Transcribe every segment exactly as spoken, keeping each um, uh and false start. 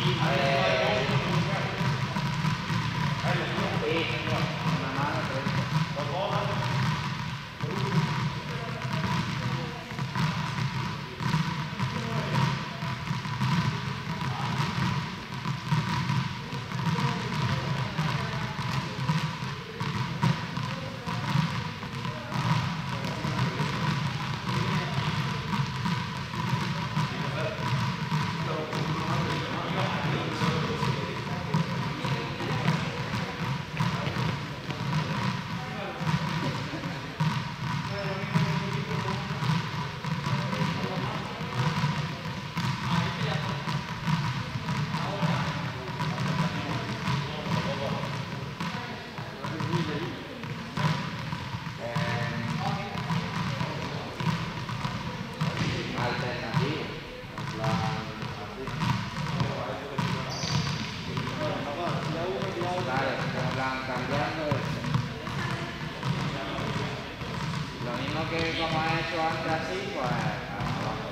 Que como ha hecho antes así, pues abajo.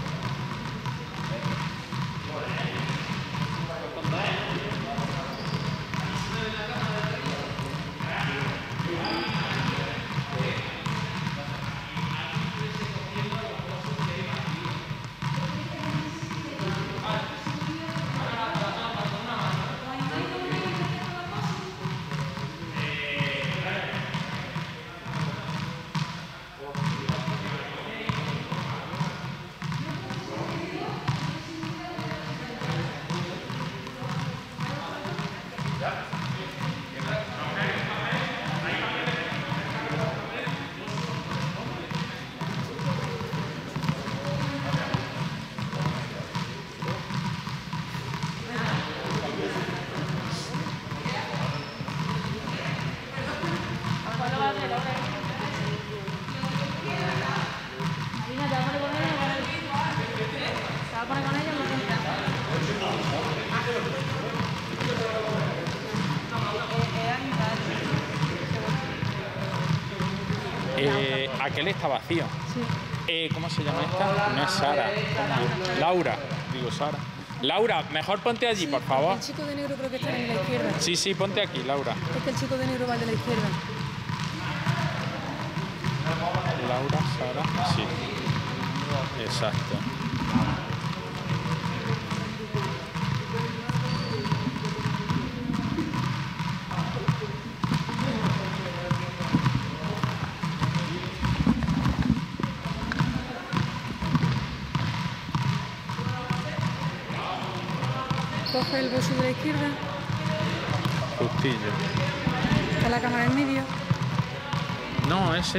Eh, aquel está vacío. Sí. Eh, ¿Cómo se llama esta? No es Sara. ¿Cómo? Laura. Digo Sara. Laura, mejor ponte allí, Sí, por favor. El chico de negro creo que está en la izquierda. Sí, sí, ponte aquí, Laura. Es que el chico de negro va de la izquierda. Laura, Sara, sí. Exacto. Coge el bolso de la izquierda. Justillo. Está la cámara en medio. No, ese.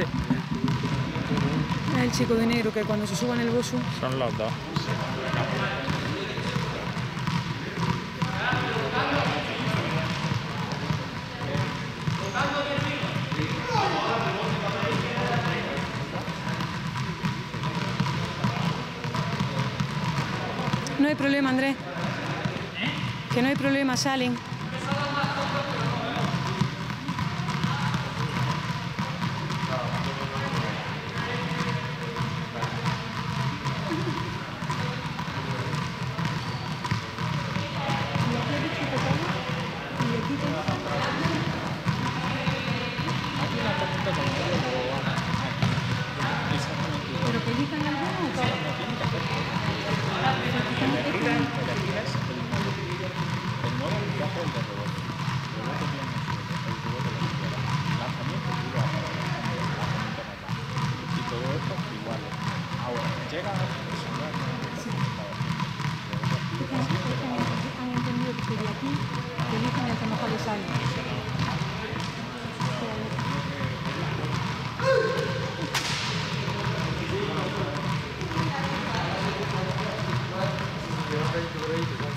Es el chico de negro que cuando se suba en el bolso. Son los dos. No hay problema, Andrés. Que no hay problema, salen. ¿Pero que digan algo o todo? Llega a Han entendido que de aquí, que no tienen que mejor les sale. Gracias.